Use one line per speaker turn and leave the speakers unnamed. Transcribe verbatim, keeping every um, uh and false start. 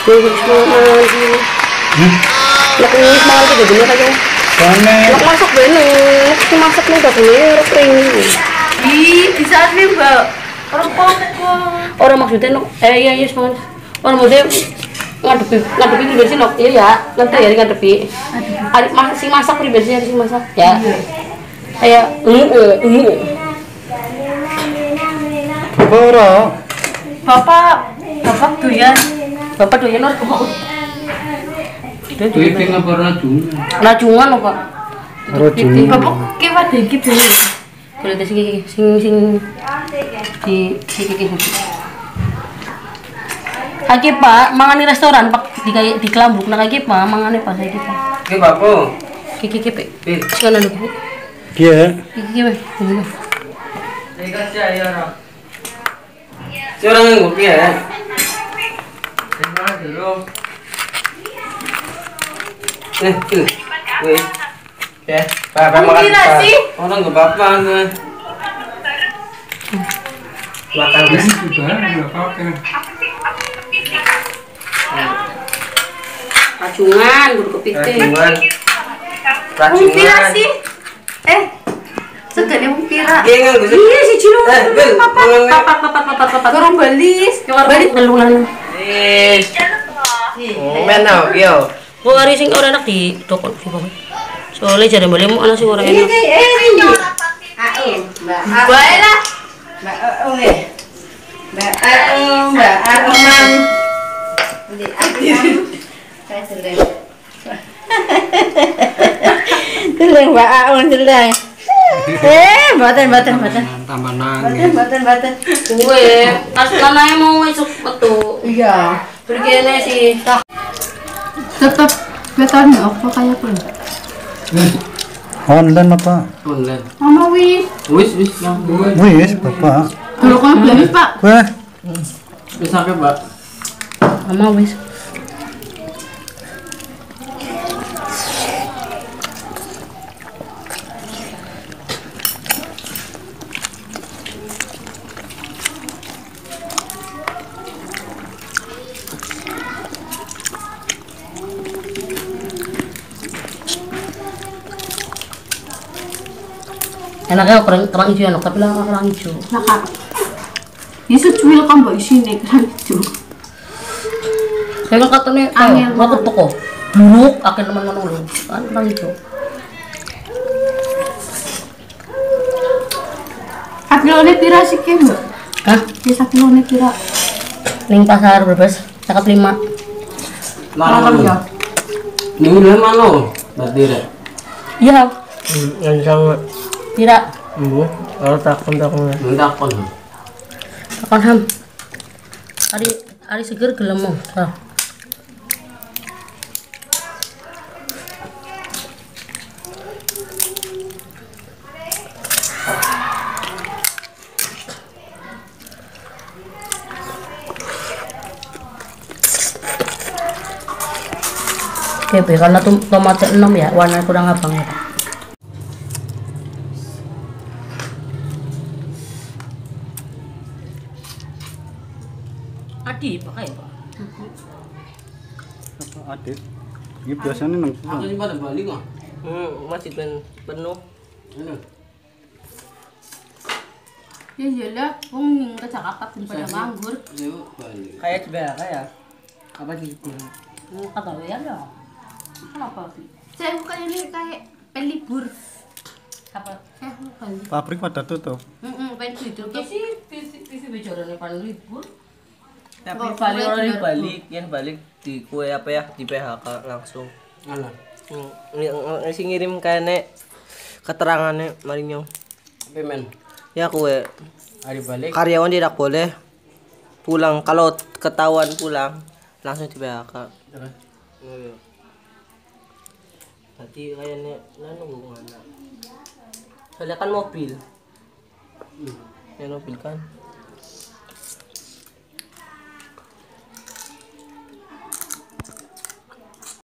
Wis mangan iki. Nek wis mangan iki dene kaya.
Soalnya
Nek masak bene, nek masak ning daging ora pring.
Ih, di saat ini mbak orang kok
Ora maksudnya no, eh iya iya mangan. Ora maksudnya ngadepi ngadepi pribadi no. Iya ya, nanti ya ngadepi. Ada masak sing masak pribadi sing masak ya. Kayak heeh heeh.
Boro.
bapak bapak doyan
Bapak doyan ora kok.
Kuwi ping apa racun?
Racungan lho, Pak.
Racun.
bapak kewa dikit dulu
Boleh sing iki sing sing di sing iki. Aki Pak, mangan di restoran Pak di kayak di Kelambuk nang iki Pak, mangane pas iki Pak.
Ki bapo?
Kiki kiki Pak.
Pi.
Sing ana Bu.
Iya.
Kiki kiki Pak.
Ikat saya ora. Si orang nganggo ki ya. Terima dulu. Eh, tuh. Wih. Ya, Pak,
Kamu
makan.
kira sih?
Orang enggak apa-apa tuh. Makan wis.
Racungan kudu kepiting.
Racungan.
mumpira
Racungan.
sih eh segane mumpira
Iya nganggo sih.
iya si Cino
Eh, Bil,
papat
mangan.
Papat papat papat papat.
turun balis
Balik telunan.
Wis. Men tau, yo.
Kok hari sing ora enak di toko di bawah. Soalnya jare balemu ana sing ora
ini
enak.
eh ini mbak bae lah mbak oh eh mbak oh mbak Arman di saya seleng seleng mbak Aun seleng eh baten baten baten
Tambah
baten
nangis.
baten baten
Kuwe, pas lanae mau esuk metu.
iya
Berkene sih.
tetap beton apa kayak pun
Online apa?
Online.
mama wis
Wis wis yang gue.
Wis, Bapak.
kalau kamu beli pak
Kue.
Wis sampe, Pak.
Mama wis. Enaknya kerang kerang hijau enak, tapi lah kerang hijau.
nakak Yesus cuil kan mbak isine kan itu
Saya kan katanya,
Angin.
aku toko dulu akan teman teman dulu kan kerang hijau.
sakilone pira sih ke mbak
Hah?
ya sakilone pira
Ning pasar berbes, cakap lima.
malam ya
Ini udah mana? Berarti deh.
Iya,
Yang sama.
tidak.
Bu, kalau takut takut. Enggak kon.
Kapan ham? Hari hari seger gelem mau. Ah. Oke, karena tuh tomat enam ya, warna kurang abang ya. Adi, pakai Pak.
Apa adik? Ini biasanya nang.
Aku ini pada balik kok.
Hmm, masih ben penuh.
Ini.
ya iyalah wong ning kecakapan pada nganggur
Yuk balik.
Kayak coba kayak apa gitu. Hmm, kata ya ya. Kenapa sih?
saya bukan ini kayak pelibur
Apa?
saya bukan
Pabrik pada tutup.
heeh pengen ditutup
Kisi kisi kisi bicaranya paling libur.
Tapi
Kok
paling
kue
orang
juga
balik, yang balik di kue apa ya di P H K langsung.
Mana?
Yang sing ngirim kayaknya keterangannya marinyo.
Tapi men,
Ya kue
hari balik.
karyawan tidak boleh pulang, kalau ketahuan pulang langsung di P H K.
Terus.
Oh, iya. Tadi kayaknya nanu mana? Soalnya kan mobil.
Hmm.
Ya mobil kan.